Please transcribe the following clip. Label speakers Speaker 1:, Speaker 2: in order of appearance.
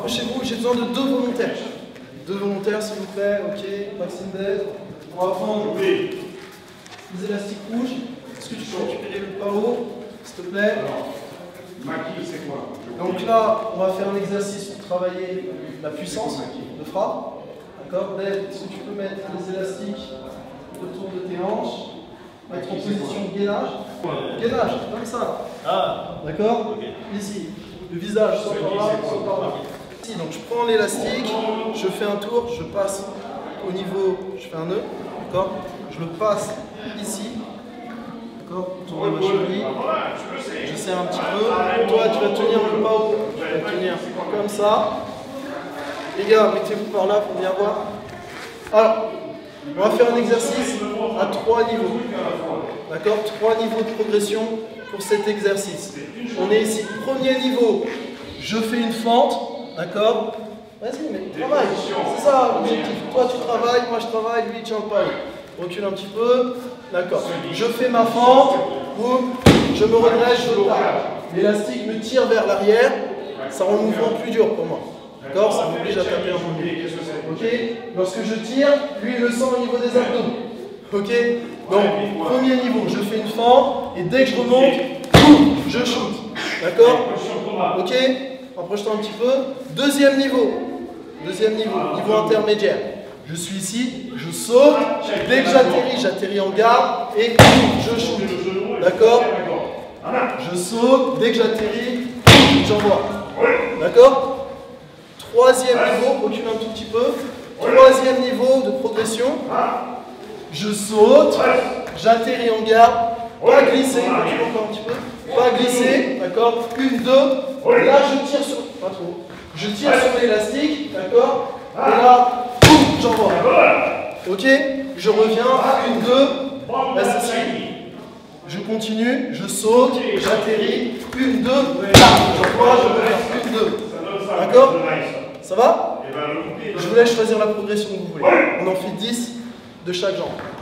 Speaker 1: Rapprochez-vous, j'ai besoin de 2 volontaires. 2 volontaires, s'il vous plaît. Ok, Maxime Bell. On va prendre les élastiques rouges. Est-ce que tu peux récupérer le pao, s'il te plaît?
Speaker 2: Maquille, c'est quoi?
Speaker 1: Donc là, on va faire un exercice pour travailler la puissance de frappe. D'accord? Bell, est-ce que tu peux mettre les élastiques autour de tes hanches? Mettre en position de gainage. Gainage, comme ça.
Speaker 3: Ah,
Speaker 1: d'accord?
Speaker 3: ok.
Speaker 1: Ici, le visage, soit par là, soit par là. Ici, donc je prends l'élastique, je fais un tour, je passe au niveau, je fais un nœud, d'accord? Je le passe ici, d'accord? Autour de ma cheville. Je serre un petit peu. Toi, tu vas tenir le pao, tu vas tenir comme ça. Les gars, mettez-vous par là pour bien voir. Alors, on va faire un exercice à 3 niveaux. D'accord? 3 niveaux de progression pour cet exercice. On est ici. Premier niveau, je fais une fente. D'accord? Vas-y, mais travaille. C'est ça l'objectif. Toi, tu travailles, moi je travaille, lui, il tient le pao. Recule un petit peu. D'accord. Je fais ma fente. Boum. Je me redresse, je tape. L'élastique me tire vers l'arrière. Ça rend le mouvement plus dur pour moi. D'accord? Ça m'oblige à taper un peu mieux. Ok? Lorsque je tire, lui il le sent au niveau des abdos. Ok? Donc, premier niveau, je fais une fente et dès que je remonte, boum, je shoot. D'accord? Ok? Approche-toi un petit peu. Deuxième niveau, niveau intermédiaire. Je suis ici, je saute. Dès que j'atterris en garde et boum, je shoot. D'accord? Je saute, dès que j'atterris, j'envoie. D'accord? Troisième niveau, recule un tout petit peu. Troisième niveau de progression. Je saute, j'atterris en garde, pas glisser, recule encore un petit peu, pas glisser, d'accord? 1, 2, là je tire sur, pas trop, je tire sur l'élastique, d'accord? Et là, boum, j'envoie. Ok? Je reviens, 1, 2, là c'est ici. Je continue, je saute, j'atterris, 1, 2, j'envoie, je reviens, 1, 2. D'accord? Ça va? Je vous laisse choisir la progression que vous voulez. On en fait 10 de chaque jambe.